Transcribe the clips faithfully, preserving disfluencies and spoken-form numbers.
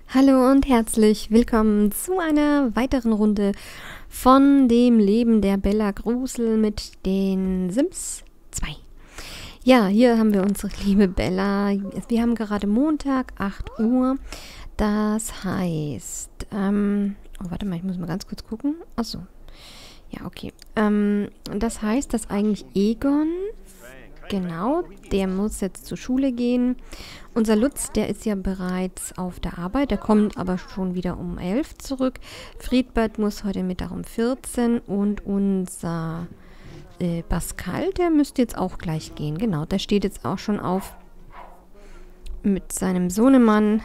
Hallo und herzlich willkommen zu einer weiteren Runde von dem Leben der Bella Grusel mit den Sims zwei. Ja, hier haben wir unsere liebe Bella. Wir haben gerade Montag, acht Uhr. Das heißt, ähm, oh, warte mal, ich muss mal ganz kurz gucken. Achso. Ja, okay. Ähm, das heißt, dass eigentlich Egon, genau, der muss jetzt zur Schule gehen. Unser Lutz, der ist ja bereits auf der Arbeit, der kommt aber schon wieder um elf zurück. Friedbert muss heute Mittag um vierzehn und unser äh, Pascal, der müsste jetzt auch gleich gehen. Genau, der steht jetzt auch schon auf mit seinem Sohnemann.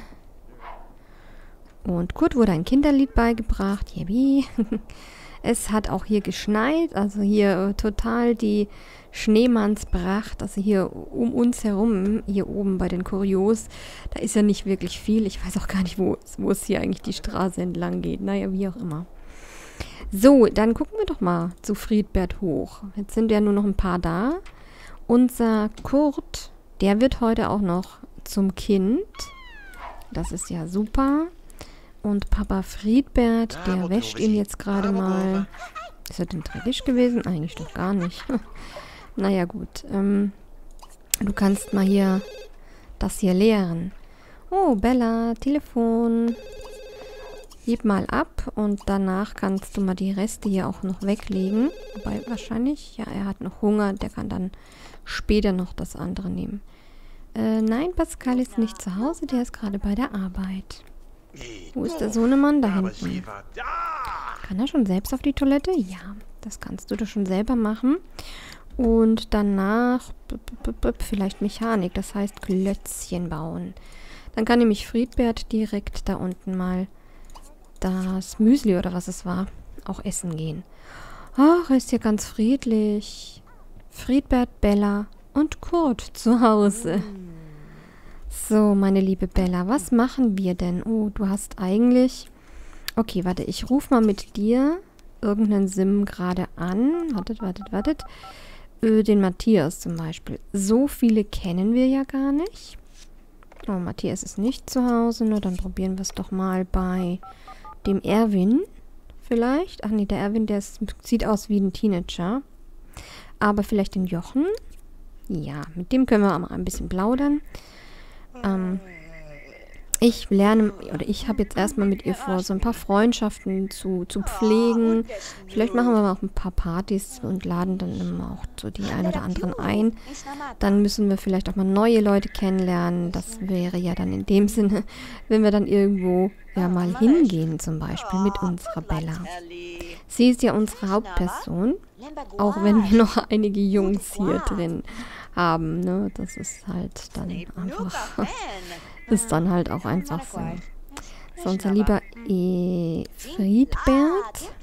Und Kurt wurde ein Kinderlied beigebracht. Yippie. Es hat auch hier geschneit, also hier äh, total die Schneemannspracht, also hier um uns herum, hier oben bei den Kurios, da ist ja nicht wirklich viel. Ich weiß auch gar nicht, wo, wo es hier eigentlich die Straße entlang geht. Naja, wie auch immer. So, dann gucken wir doch mal zu Friedbert hoch. Jetzt sind ja nur noch ein paar da. Unser Kurt, der wird heute auch noch zum Kind. Das ist ja super. Und Papa Friedbert, der wäscht ihn jetzt gerade mal. Ist er denn dreckig gewesen? Eigentlich doch gar nicht. Naja, gut. Ähm, du kannst mal hier das hier leeren. Oh, Bella, Telefon. Gib mal ab und danach kannst du mal die Reste hier auch noch weglegen. Wobei wahrscheinlich, ja, er hat noch Hunger. Der kann dann später noch das andere nehmen. Äh, nein, Pascal ist nicht zu Hause. Der ist gerade bei der Arbeit. Wo ist der Sohnemann? Da hinten. Kann er schon selbst auf die Toilette? Ja, das kannst du doch schon selber machen. Und danach vielleicht Mechanik, das heißt Klötzchen bauen. Dann kann nämlich Friedbert direkt da unten mal das Müsli oder was es war, auch essen gehen. Ach, er ist hier ganz friedlich. Friedbert, Bella und Kurt zu Hause. So, meine liebe Bella, was machen wir denn? Oh, du hast eigentlich... Okay, warte, ich rufe mal mit dir irgendeinen Sim gerade an. Wartet, wartet, wartet. Äh, den Matthias zum Beispiel. So viele kennen wir ja gar nicht. Oh, Matthias ist nicht zu Hause. Nur dann probieren wir es doch mal bei dem Erwin vielleicht. Ach nee, der Erwin, der ist, sieht aus wie ein Teenager. Aber vielleicht den Jochen. Ja, mit dem können wir auch mal ein bisschen plaudern. Ähm, ich lerne, oder ich habe jetzt erstmal mit ihr vor, so ein paar Freundschaften zu, zu pflegen. Vielleicht machen wir mal auch ein paar Partys und laden dann immer auch so die ein oder anderen ein. Dann müssen wir vielleicht auch mal neue Leute kennenlernen. Das wäre ja dann in dem Sinne, wenn wir dann irgendwo ja mal hingehen, zum Beispiel mit unserer Bella. Sie ist ja unsere Hauptperson, auch wenn wir noch einige Jungs hier drin haben, ne? Das ist halt dann einfach, ist dann halt auch einfach so. So, unser lieber e Friedbert.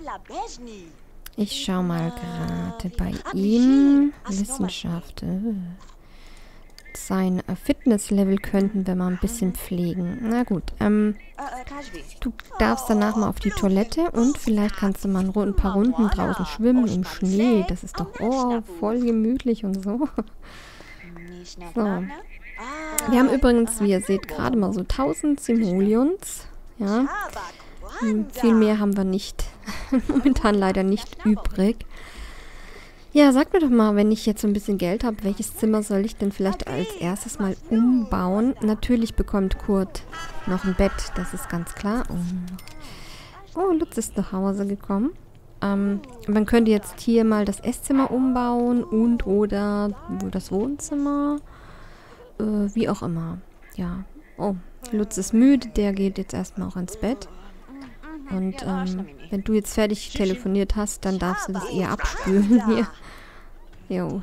Ich schau mal gerade bei ihm. Wissenschaft. Äh. Sein äh, Fitnesslevel könnten wir mal ein bisschen pflegen. Na gut, ähm, du darfst danach mal auf die Toilette und vielleicht kannst du mal ein, ein paar Runden draußen schwimmen im Schnee. Das ist doch, oh, voll gemütlich und so. So. Wir haben übrigens, wie ihr seht, gerade mal so tausend Simoleons. Ja. Hm, viel mehr haben wir nicht. Momentan leider nicht übrig. Ja, sag mir doch mal, wenn ich jetzt so ein bisschen Geld habe, welches Zimmer soll ich denn vielleicht als erstes mal umbauen? Natürlich bekommt Kurt noch ein Bett, das ist ganz klar. Oh, oh Lutz ist nach Hause gekommen. Ähm, man könnte jetzt hier mal das Esszimmer umbauen und oder das Wohnzimmer. Äh, wie auch immer. Ja. Oh, Lutz ist müde, der geht jetzt erstmal auch ins Bett. Und ähm, wenn du jetzt fertig telefoniert hast, dann darfst du das eher abspülen hier. Jo.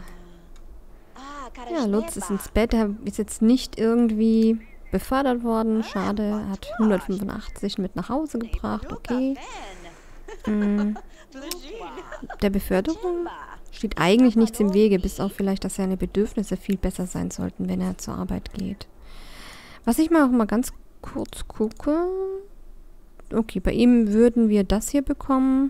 Ja, Lutz ist ins Bett. Er ist jetzt nicht irgendwie befördert worden. Schade. Er hat hundertfünfundachtzig mit nach Hause gebracht. Okay. Mhm. Der Beförderung steht eigentlich nichts im Wege, bis auf vielleicht, dass seine Bedürfnisse viel besser sein sollten, wenn er zur Arbeit geht. Was ich mal auch mal ganz kurz gucke... Okay, bei ihm würden wir das hier bekommen.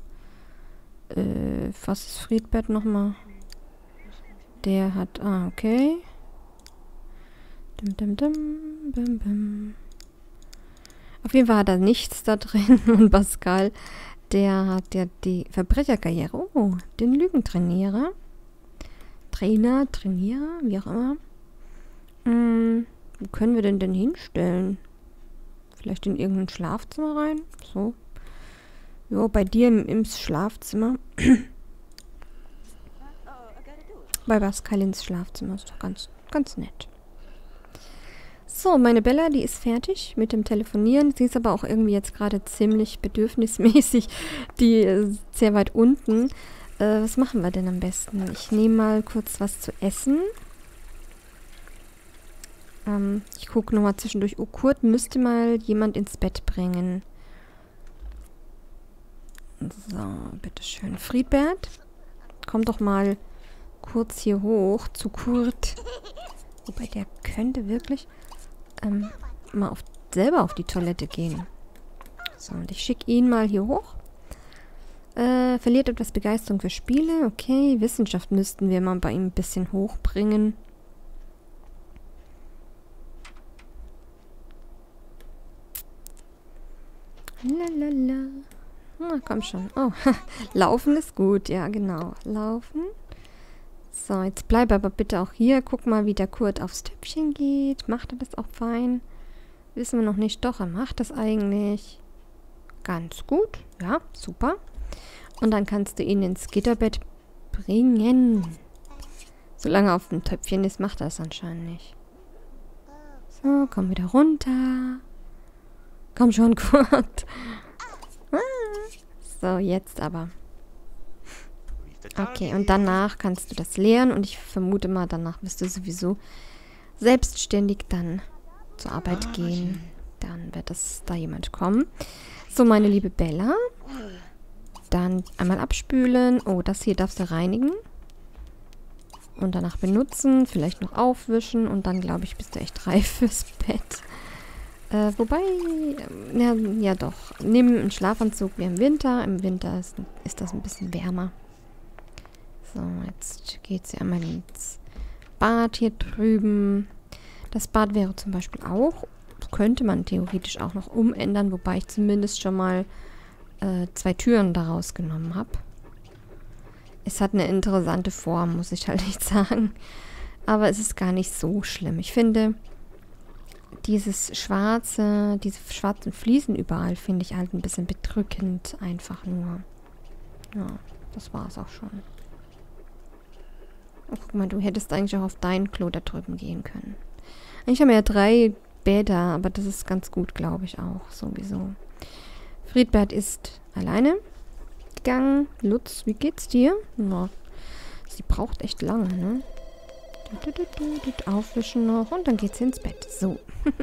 Äh, was ist Friedbert nochmal? Der hat... Ah, okay. Dum, dum, dum, bum, bum. Auf jeden Fall hat er nichts da drin. Und Pascal, der hat ja die Verbrecherkarriere. Oh, den Lügentrainierer. Trainer, Trainierer, wie auch immer. Hm, wo können wir denn denn hinstellen? Vielleicht in irgendein Schlafzimmer rein? So. Jo, bei dir im, im Schlafzimmer. Bei Pascal ins Schlafzimmer. Ist doch ganz, ganz nett. So, meine Bella, die ist fertig mit dem Telefonieren. Sie ist aber auch irgendwie jetzt gerade ziemlich bedürfnismäßig. Die ist sehr weit unten. Äh, was machen wir denn am besten? Ich nehme mal kurz was zu essen. Ähm, ich gucke nochmal zwischendurch. Oh, Kurt müsste mal jemand ins Bett bringen. So, bitteschön. Friedbert, komm doch mal kurz hier hoch zu Kurt. Wobei, der könnte wirklich ähm, mal auf, selber auf die Toilette gehen. So, und ich schicke ihn mal hier hoch. Äh, verliert etwas Begeisterung für Spiele. Okay, Wissenschaft müssten wir mal bei ihm ein bisschen hochbringen. Lalala. Na, komm schon. Oh, Laufen ist gut. Ja, genau. Laufen. So, jetzt bleib aber bitte auch hier. Guck mal, wie der Kurt aufs Töpfchen geht. Macht er das auch fein? Wissen wir noch nicht. Doch, er macht das eigentlich ganz gut. Ja, super. Und dann kannst du ihn ins Gitterbett bringen. Solange er auf dem Töpfchen ist, macht er es anscheinend nicht. So, komm wieder runter. Komm schon, Kurt. Ah. So, jetzt aber. Okay, und danach kannst du das leeren und ich vermute mal, danach wirst du sowieso selbstständig dann zur Arbeit gehen. Dann wird das da jemand kommen. So, meine liebe Bella. Dann einmal abspülen. Oh, das hier darfst du reinigen. Und danach benutzen. Vielleicht noch aufwischen. Und dann, glaube ich, bist du echt reif fürs Bett. Äh, wobei, ja, ja doch. Nimm einen Schlafanzug wie im Winter. Im Winter ist, ist das ein bisschen wärmer. So, jetzt geht sie einmal ins Bad hier drüben. Das Bad wäre zum Beispiel auch, könnte man theoretisch auch noch umändern, wobei ich zumindest schon mal äh, zwei Türen daraus genommen habe. Es hat eine interessante Form, muss ich halt nicht sagen. Aber es ist gar nicht so schlimm. Ich finde, dieses schwarze, diese schwarzen Fliesen überall finde ich halt ein bisschen bedrückend, einfach nur. Ja, das war es auch schon. Oh, guck mal, du hättest eigentlich auch auf dein Klo da drüben gehen können. Eigentlich haben wir ja drei Bäder, aber das ist ganz gut, glaube ich auch, sowieso. Friedbert ist alleine gegangen. Lutz, wie geht's dir? Na, sie braucht echt lange, ne? Aufwischen noch und dann geht sie ins Bett. So.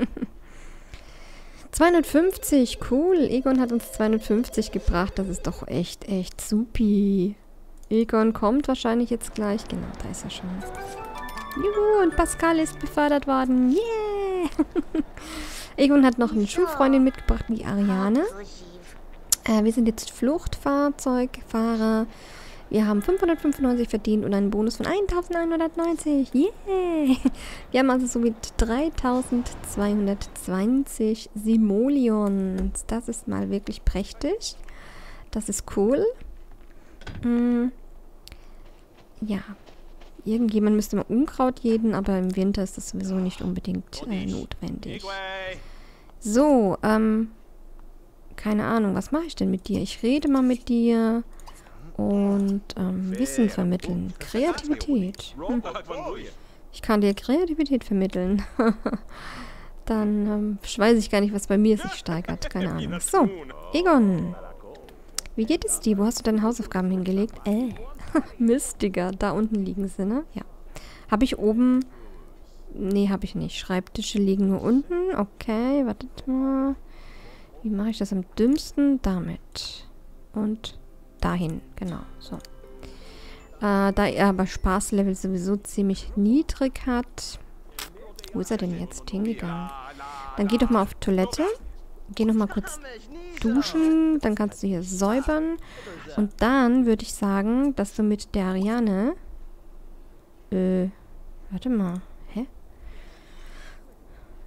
zweihundertfünfzig, cool. Egon hat uns zweihundertfünfzig gebracht. Das ist doch echt, echt supi. Egon kommt wahrscheinlich jetzt gleich. Genau, da ist er schon. Juhu, und Pascal ist befördert worden. Yeah! Egon hat noch eine Schulfreundin mitgebracht, die Ariane. Äh, wir sind jetzt Fluchtfahrzeugfahrer. Wir haben fünfhundertfünfundneunzig verdient und einen Bonus von eintausendeinhundertneunzig. Yeah! Wir haben also somit dreitausendzweihundertzwanzig Simoleons. Das ist mal wirklich prächtig. Das ist cool. Mm. Ja. Irgendjemand müsste mal Unkraut jäten, aber im Winter ist das sowieso nicht unbedingt äh, notwendig. So, ähm... keine Ahnung, was mache ich denn mit dir? Ich rede mal mit dir und ähm, Wissen vermitteln. Kreativität. Hm. Ich kann dir Kreativität vermitteln. Dann ähm, weiß ich gar nicht, was bei mir sich steigert. Keine Ahnung. So, Egon. Wie geht es dir? Wo hast du deine Hausaufgaben hingelegt? Äh, Mist, Digga. Da unten liegen sie, ne? Ja. Habe ich oben... Nee, habe ich nicht. Schreibtische liegen nur unten. Okay, wartet mal. Wie mache ich das am dümmsten? Damit. Und dahin. Genau, so. Äh, da er aber Spaßlevel sowieso ziemlich niedrig hat. Wo ist er denn jetzt hingegangen? Dann geh doch mal auf Toilette. Geh noch mal kurz duschen. Dann kannst du hier säubern. Und dann würde ich sagen, dass du mit der Ariane... Äh, warte mal. Hä?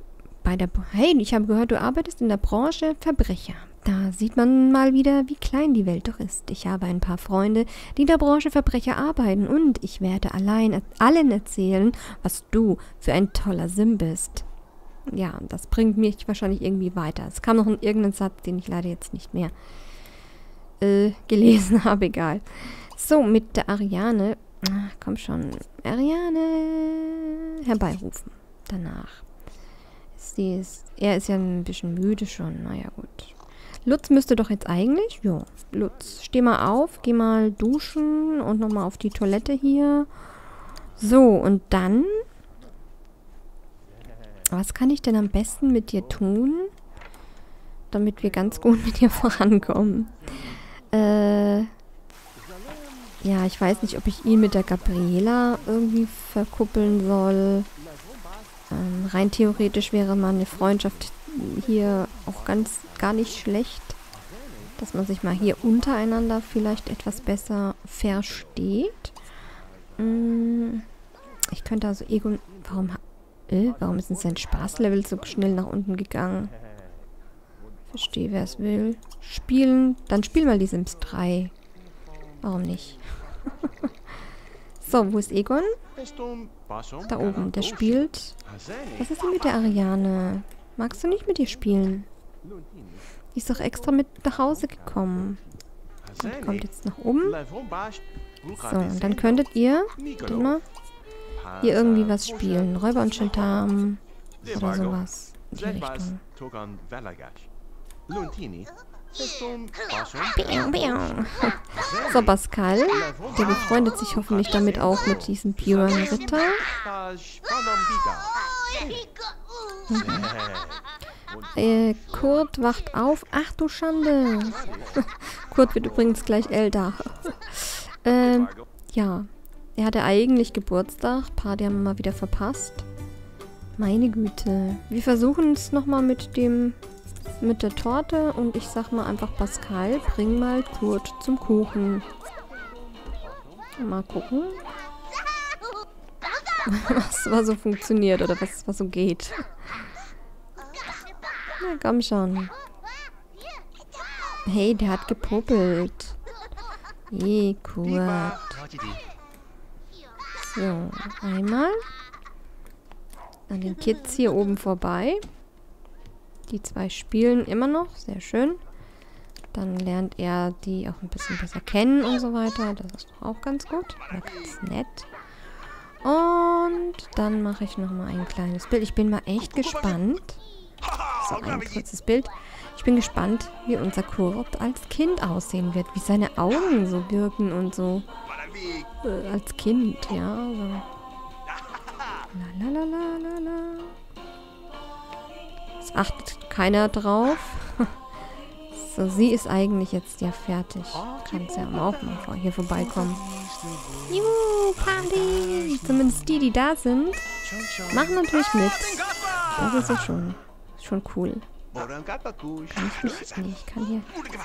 bei der... Hey, ich habe gehört, du arbeitest in der Branche Verbrecher. Da sieht man mal wieder, wie klein die Welt doch ist. Ich habe ein paar Freunde, die in der Branche Verbrecher arbeiten und ich werde allein allen erzählen, was du für ein toller Sim bist. Ja, das bringt mich wahrscheinlich irgendwie weiter. Es kam noch ein irgendein Satz, den ich leider jetzt nicht mehr äh, gelesen habe, egal. So, mit der Ariane. Ach, komm schon. Ariane herbeirufen. Danach. Sie ist, er ist ja ein bisschen müde schon. Naja, gut. Lutz müsste doch jetzt eigentlich... Jo, Lutz, steh mal auf. Geh mal duschen und nochmal auf die Toilette hier. So, und dann... Was kann ich denn am besten mit dir tun, damit wir ganz gut mit dir vorankommen? Äh, ja, ich weiß nicht, ob ich ihn mit der Gabriela irgendwie verkuppeln soll. Ähm, rein theoretisch wäre mal eine Freundschaft hier auch ganz gar nicht schlecht. Dass man sich mal hier untereinander vielleicht etwas besser versteht. Hm, ich könnte also Egon... Warum... Äh, warum ist denn sein Spaßlevel so schnell nach unten gegangen? Verstehe, wer es will. Spielen. Dann spiel mal die Sims drei. Warum nicht? So, wo ist Egon? Da oben. Der spielt. Was ist denn mit der Ariane? Magst du nicht mit ihr spielen? Die ist doch extra mit nach Hause gekommen. Und kommt jetzt nach oben. So, und dann könntet ihr... Warte mal. Hier irgendwie was spielen. Räuber und Gendarmen oder sowas. In die Richtung. Biau, biau. So, Pascal. Der befreundet sich hoffentlich damit auch mit diesem Björn Ritter. Mhm. Äh, Kurt wacht auf. Ach du Schande. Kurt wird übrigens gleich älter. ähm, ja. Er hatte eigentlich Geburtstag. Party haben wir mal wieder verpasst. Meine Güte. Wir versuchen es nochmal mit dem... mit der Torte. Und ich sag mal einfach, Pascal, bring mal Kurt zum Kuchen. Mal gucken. Was, was so funktioniert oder was, was so geht. Na, komm schon. Hey, der hat gepuppelt. Je, Kurt. So, einmal an den Kids hier oben vorbei. Die zwei spielen immer noch, sehr schön. Dann lernt er die auch ein bisschen besser kennen und so weiter. Das ist doch auch ganz gut, oder ganz nett. Und dann mache ich nochmal ein kleines Bild. Ich bin mal echt gespannt. So, ein kurzes Bild. Ich bin gespannt, wie unser Kurt als Kind aussehen wird. Wie seine Augen so wirken und so. Äh, als Kind, ja. So. La la la la la. Es achtet keiner drauf. So, sie ist eigentlich jetzt ja fertig. Kann es ja auch mal hier vorbeikommen. Juhu, Party! Zumindest die, die da sind, machen natürlich mit. Das ist ja schon, schon cool. Kann ich nicht? Nee, ich kann hier...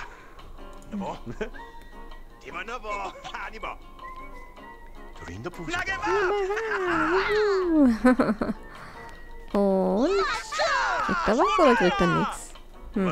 Und... Kriegt er was oder kriegt er nichts? Hm.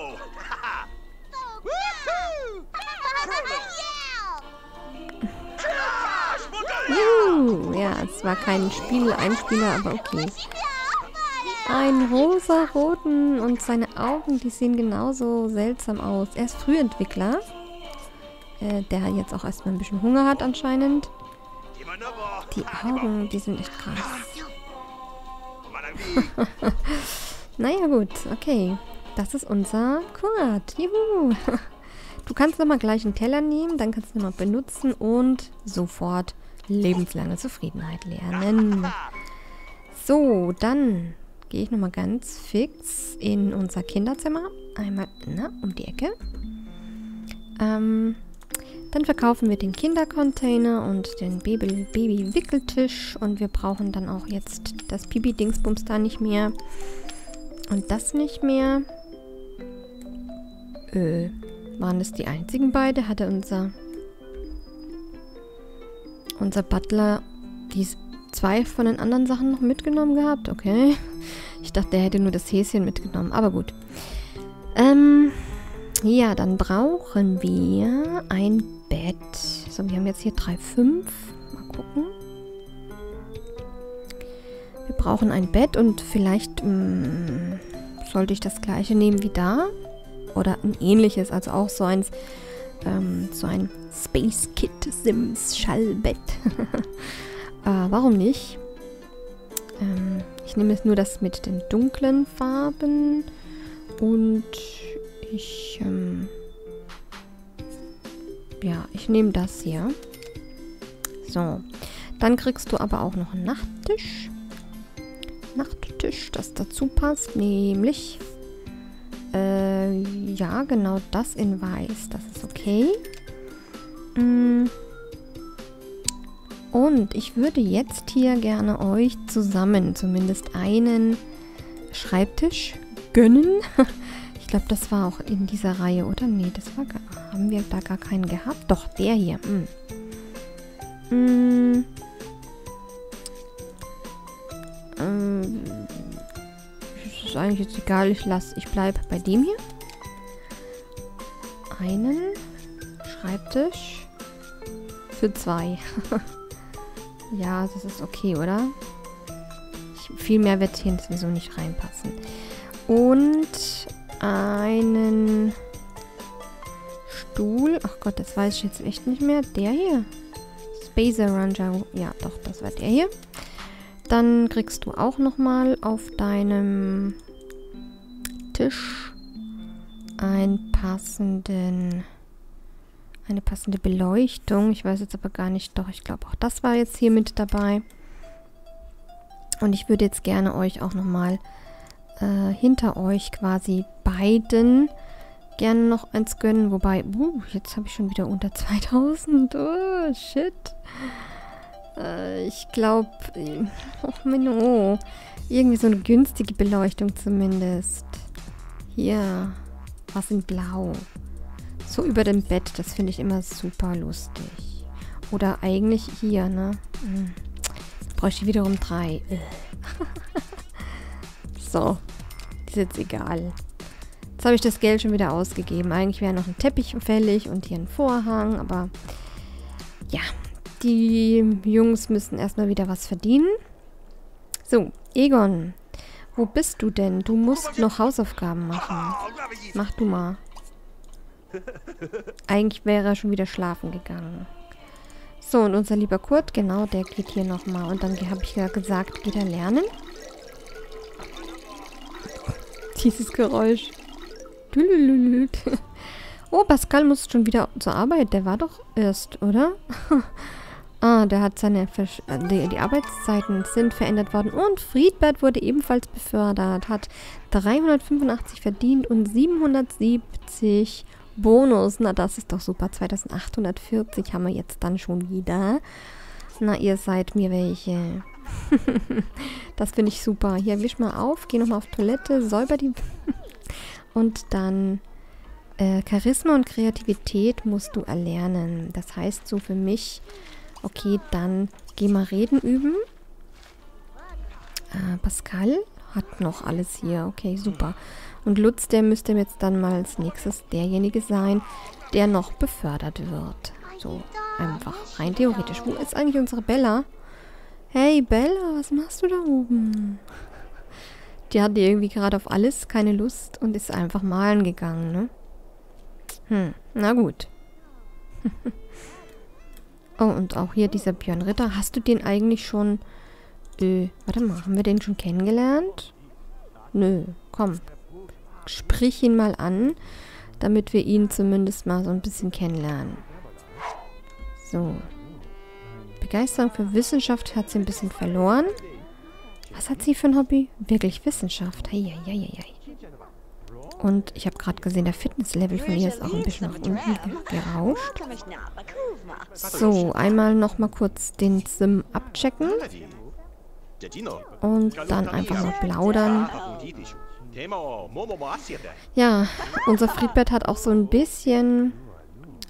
Juhu. Ja, es war kein Spiel-Einspieler, aber okay. Ein rosa-roten und seine Augen, die sehen genauso seltsam aus. Er ist Frühentwickler, äh, der jetzt auch erstmal ein bisschen Hunger hat anscheinend. Die Augen, die sind echt krass. Naja gut, okay. Das ist unser Kurt. Juhu. Du kannst nochmal gleich einen Teller nehmen, dann kannst du nochmal benutzen und sofort lebenslange Zufriedenheit lernen. So, dann gehe ich nochmal ganz fix in unser Kinderzimmer. Einmal na, um die Ecke. Ähm, dann verkaufen wir den Kindercontainer und den Baby-Wickeltisch. Und wir brauchen dann auch jetzt das Pipi-Dingsbums da nicht mehr. Und das nicht mehr. Äh, waren das die einzigen beide? Hatte unser... Unser Butler die zwei von den anderen Sachen noch mitgenommen gehabt. Okay. Ich dachte, der hätte nur das Häschen mitgenommen. Aber gut. Ähm, ja, dann brauchen wir ein Bett. So, wir haben jetzt hier drei, fünf. Mal gucken. Wir brauchen ein Bett und vielleicht mh, sollte ich das gleiche nehmen wie da. Oder ein ähnliches, also auch so ein, ähm, so ein Space Kit Sims Schallbett. äh, warum nicht? Ähm, ich nehme jetzt nur das mit den dunklen Farben und ich, ähm, ja, ich nehme das hier. So, dann kriegst du aber auch noch einen Nachttisch. Nachttisch, das dazu passt, nämlich, äh, ja, genau das in weiß, das ist okay. Mm. Und ich würde jetzt hier gerne euch zusammen zumindest einen Schreibtisch gönnen. Ich glaube, das war auch in dieser Reihe, oder? Nee, das war gar, haben wir da gar keinen gehabt? Doch, der hier. Mm. Mm. Ähm, ist eigentlich jetzt egal, ich lasse, ich bleibe bei dem hier. Einen Schreibtisch für zwei. Ja, das ist okay, oder? Ich, viel mehr wird hier sowieso nicht reinpassen. Und einen Stuhl. Ach Gott, das weiß ich jetzt echt nicht mehr. Der hier. Space Ranger. Ja, doch, das war der hier. Dann kriegst du auch nochmal auf deinem Tisch einen passenden, eine passende Beleuchtung. Ich weiß jetzt aber gar nicht, doch, ich glaube auch das war jetzt hier mit dabei. Und ich würde jetzt gerne euch auch nochmal äh, hinter euch quasi beiden gerne noch eins gönnen. Wobei, uh, jetzt habe ich schon wieder unter zweitausend. Oh, shit. Ich glaube, oh Menno, irgendwie so eine günstige Beleuchtung zumindest. Hier, was in Blau. So über dem Bett, das finde ich immer super lustig. Oder eigentlich hier, ne? Hm. Bräuchte ich wiederum drei. So, ist jetzt egal. Jetzt habe ich das Geld schon wieder ausgegeben. Eigentlich wäre noch ein Teppich fällig und hier ein Vorhang, aber ja. Die Jungs müssen erstmal wieder was verdienen. So, Egon, wo bist du denn? Du musst noch Hausaufgaben machen. Mach du mal. Eigentlich wäre er schon wieder schlafen gegangen. So, und unser lieber Kurt, genau, der geht hier nochmal. Und dann habe ich ja gesagt, geht er lernen. Dieses Geräusch. Oh, Pascal muss schon wieder zur Arbeit. Der war doch erst, oder? Ah, der hat seine... Versch die, die Arbeitszeiten sind verändert worden. Und Friedbert wurde ebenfalls befördert. Hat dreihundertfünfundachtzig verdient und siebenhundertsiebzig Bonus. Na, das ist doch super. zweitausendachthundertvierzig haben wir jetzt dann schon wieder. Na, ihr seid mir welche. Das finde ich super. Hier, wisch mal auf. Geh nochmal auf Toilette. Säuber die... Und dann... Äh, Charisma und Kreativität musst du erlernen. Das heißt so für mich... Okay, dann geh mal reden üben. Äh, Pascal hat noch alles hier. Okay, super. Und Lutz, der müsste jetzt dann mal als nächstes derjenige sein, der noch befördert wird. So, einfach rein theoretisch. Wo ist eigentlich unsere Bella? Hey, Bella, was machst du da oben? Die hatte irgendwie gerade auf alles keine Lust und ist einfach malen gegangen, ne? Hm, na gut. Oh, und auch hier dieser Björn Ritter. Hast du den eigentlich schon... Äh, warte mal, haben wir den schon kennengelernt? Nö, komm. Sprich ihn mal an, damit wir ihn zumindest mal so ein bisschen kennenlernen. So. Begeisterung für Wissenschaft hat sie ein bisschen verloren. Was hat sie für ein Hobby? Wirklich Wissenschaft. Hei, hei, hei, hei. Und ich habe gerade gesehen, der Fitnesslevel von ihr ist auch ein bisschen nach unten gerauscht. So, einmal noch mal kurz den Sim abchecken. Und dann einfach mal plaudern. Ja, unser Friedbert hat auch so ein bisschen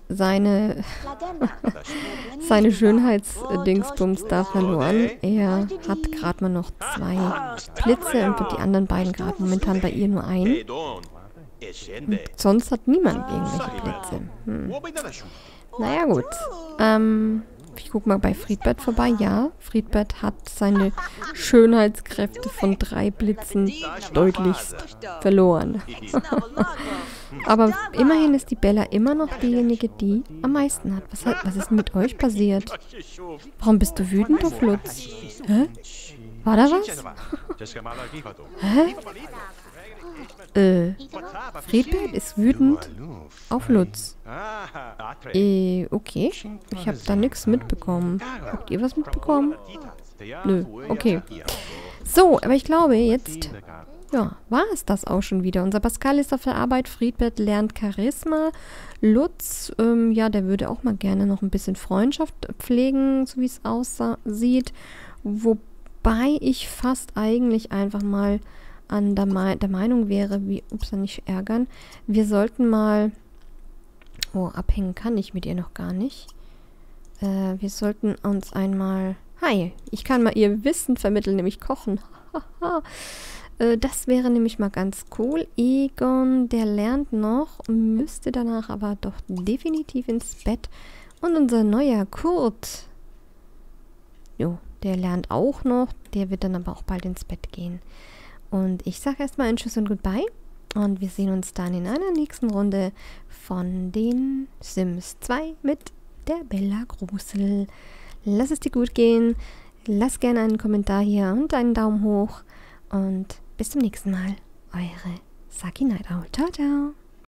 seine, seine Schönheitsdingsbums da verloren. Er hat gerade mal noch zwei Blitze und die anderen beiden gerade momentan bei ihr nur einen. Und sonst hat niemand irgendwelche Blitze. Hm. Naja gut. Ähm, ich gucke mal bei Friedbert vorbei. Ja, Friedbert hat seine Schönheitskräfte von drei Blitzen deutlichst verloren. Aber immerhin ist die Bella immer noch diejenige, die am meisten hat. Was, hat, was ist mit euch passiert? Warum bist du wütend auf Lutz? Hä? War da was? Hä? Äh, Friedbert ist wütend auf Lutz. Äh, okay. Ich habe da nichts mitbekommen. Habt ihr was mitbekommen? Nö, okay. So, aber ich glaube, jetzt, ja, war es das auch schon wieder. Unser Pascal ist auf der Arbeit, Friedbert lernt Charisma. Lutz, ähm, ja, der würde auch mal gerne noch ein bisschen Freundschaft pflegen, so wie es aussieht. Wobei ich fast eigentlich einfach mal an der, Me der Meinung wäre, wie, ups, nicht ärgern, wir sollten mal, oh, abhängen kann ich mit ihr noch gar nicht. Äh, wir sollten uns einmal, hi, ich kann mal ihr Wissen vermitteln, nämlich kochen. äh, das wäre nämlich mal ganz cool. Egon, der lernt noch, müsste danach aber doch definitiv ins Bett. Und unser neuer Kurt, jo, der lernt auch noch, der wird dann aber auch bald ins Bett gehen. Und ich sage erstmal ein Tschüss und Goodbye. Und wir sehen uns dann in einer nächsten Runde von den Sims zwei mit der Bella Grusel. Lass es dir gut gehen. Lass gerne einen Kommentar hier und einen Daumen hoch. Und bis zum nächsten Mal. Eure Saki Night Owl. Ciao, ciao.